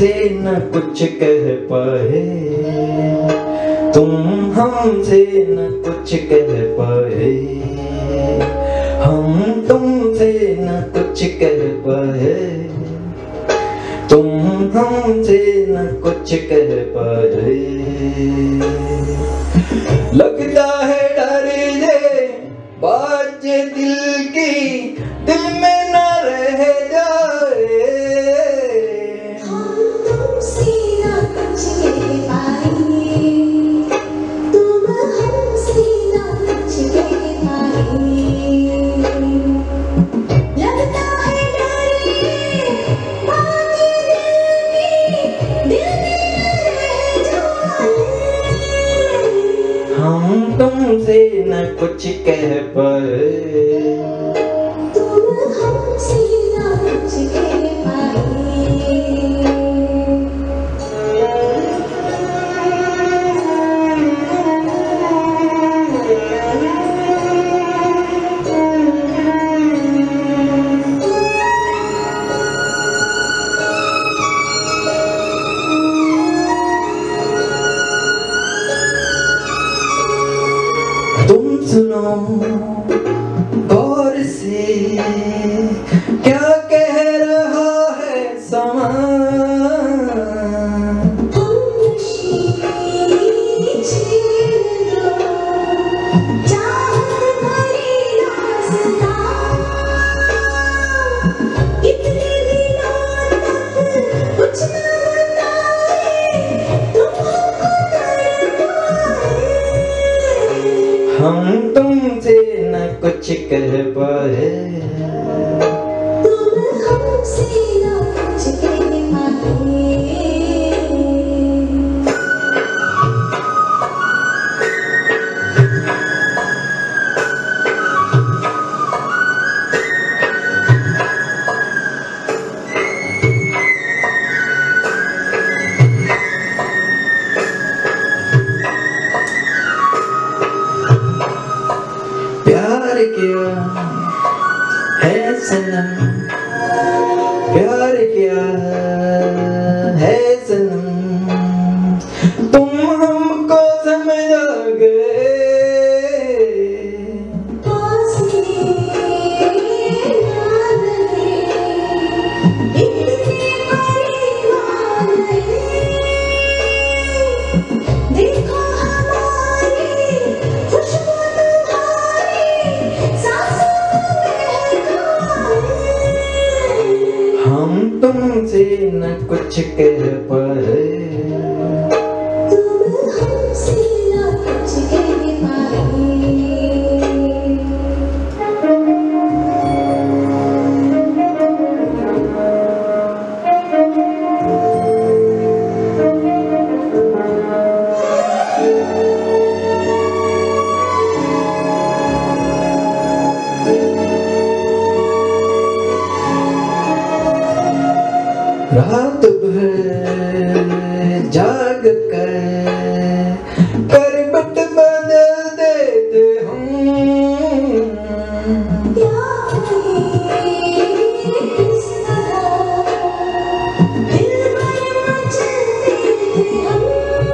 हमसे न कुछ कह पाए, तुम हमसे न कुछ कह पाए, हम तुमसे न कुछ कह पाए, तुम हमसे न कुछ कह पाए। लगता है डर ये बात दिल की, दिल में न रह जाए। हम तुमसे न कुछ कह पाए, तुम हमसे न कुछ कह पाए। लगता है डर ये बात दिल में रह जाए। हम तुमसे न कुछ कह पाए, तुम हमसे न कुछ कह पाए। तुम सुनो गौर से क्या कह रहा है समा। तुम नशीली छेड़ दो, चाहत भरी दास्तां। इतने दिनों तक कुछ न बताए, तुम हमको तड़पाए। हम तुमसे न कुछ कह पाए, तुम हमसे न कुछ कह पाए। प्यार किया है सनम, प्यार किया है सनम, तुम हमको समझ गए। पास ना रहे, इतने करीब आ गए। देखो हमारी खुशबू तुम्हारी सांसों में बह गए। हम तुमसे न कुछ कह पाए, तुम हमसे न कुछ कह पाए। रात भर जाग कर करवट बदल देते हम। प्यार किस तरह दिल भर मचलते थे हम।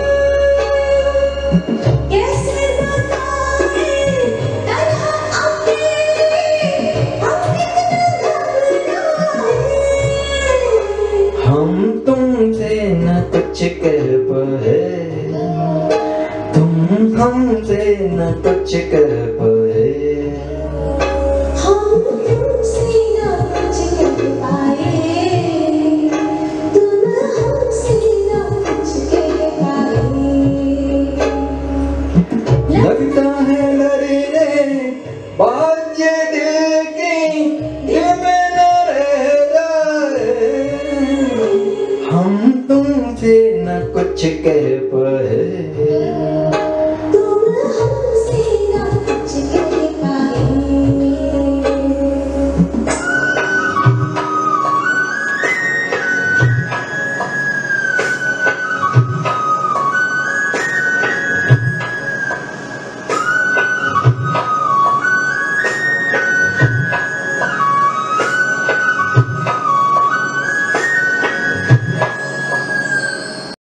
कैसे बताएं तन्हा अकेले हम कितना घबराए। हम तुमसे न कुछ कह पाए, तुम हमसे न कुछ कह पाए।